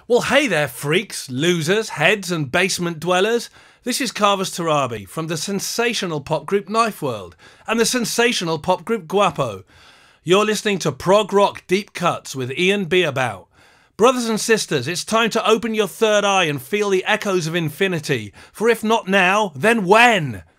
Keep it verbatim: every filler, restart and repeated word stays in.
Well, hey there, freaks, losers, heads and basement dwellers. This is Kavus Torabi from the sensational pop group Knifeworld and the sensational pop group Guapo. You're listening to Prog Rock Deep Cuts with Ian Beabout. Brothers and sisters, it's time to open your third eye and feel the echoes of infinity, for if not now, then when?